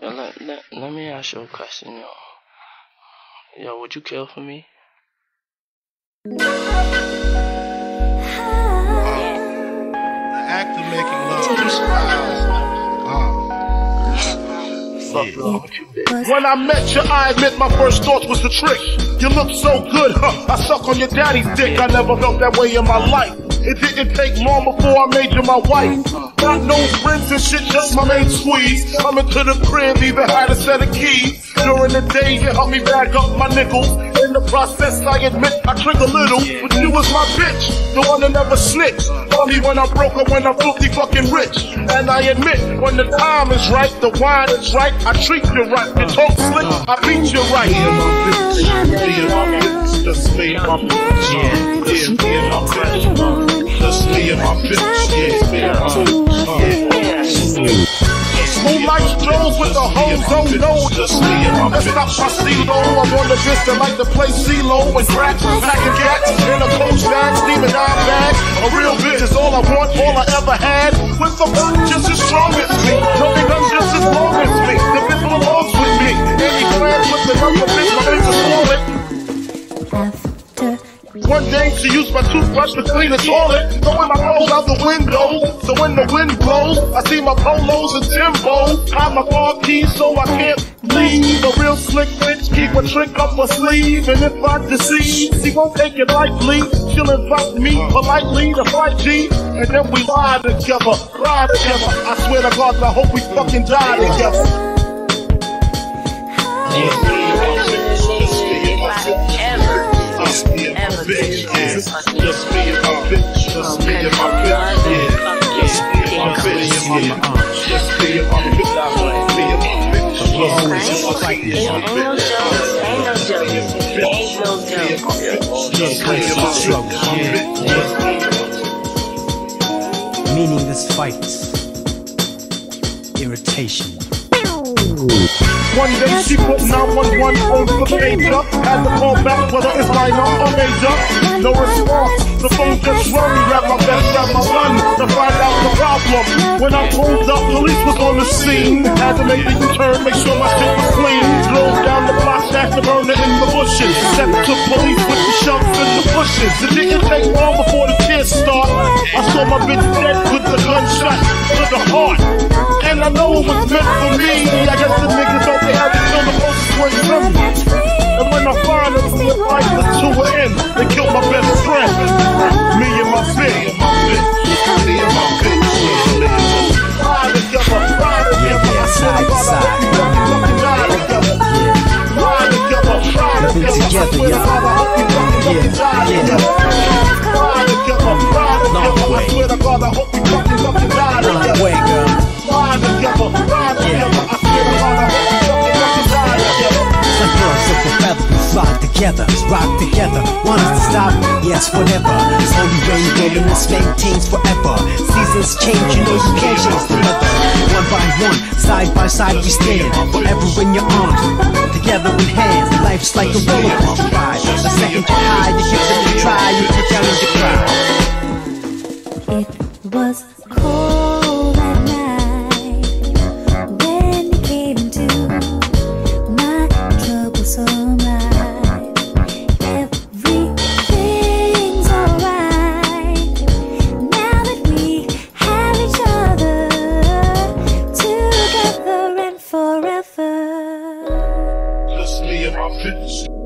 Yo, let me ask you a question, yo. Yo, would you kill for me? Acting making love. When I met you, I admit my first thought was the trick. You look so good, huh? I suck on your daddy's dick. I never felt that way in my life. It didn't take long before I made you my wife. Got no friends and shit, just my main squeeze. Coming to the crib, even had a set of keys. During the day, you helped me bag up my nickels. In the process, I admit I drink a little. But you was my bitch, the one that never snitched. Tell me when I'm broke or when I'm filthy fucking rich. And I admit, when the time is right, the wine is right, I treat you right. You talk slick, I beat you right. Me and my bitch, me and my bitch, just me and my bitch. Yeah, me and my bitch. Just me and my bitch, yeah, me and my bitch. Moonlight strolls with the hoes on no. Just me and my bitch. That's not my CeeLo. I want a bitch that like to play CeeLo and crack, packing cats in a coach bag, steaming dime bag. A real bitch is all I want, all I ever had. With the gun just as strong as me, no gun just as long as me. The bitch belongs with me. Any plans with another bitch, my bitch is falling. One day she used my toothbrush to clean the toilet, throwing my clothes out the window. So when the wind blows, I see my polos and Timbos. Hide my car keys so I can't leave. A real slick bitch, keep a trick up her sleeve. And if I deceive, she won't take it lightly. She'll invite me politely to fight G. And then we lie together, cry together. I swear to God, I hope we fucking die together. Just me and my bitch, yeah. Just me and my bitch, just me and my bitch, yeah. Just me and my bitch, yeah. Just me and my bitch, me and my bitch. Ain't no joke. Just me and my struggle. Meaningless fights, irritation. One day she put 911 on the pager. Had to call back whether it's minor or major. No response, the phone just rung. Grab my vest, grab my gun to find out the problem. When I pulled up, police was on the scene. Had to make the U-turn, make sure my shit was clean. Drove down the block, stashed the burner in the bushes. Stepped to police with the shoves and the bushes. It didn't take long before the tears start. I saw my bitch dead with the gunshot to the heart. And I know it was meant for me. I guess the niggas thought they had to kill the closest one from me. And when I find them, the fight was to an end. They killed my best friend. Me and my bitch. Me and my bitch. Ride together, ride together. Side to side. Ride together. Ride together, ride together. Together, I swear to God, I hope we fucking die together. Long way, girl. Ride together, ride together. I swear to God, I hope we fucking die together. Some birds of a feather, we fly together, rock together. Want us to stop? Yes, whatever. It's only rain, wilderness maintains forever. Seasons change, you know you can't change the weather. One by one, side by side we stand. Forever in your arms, together in hands. Life's like a roller coaster ride. A second you hide, you give it a try, you put down in your cry. It was cold at night when you came into my troublesome life. Everything's alright now that we have each other together and forever. Just me and my bitch.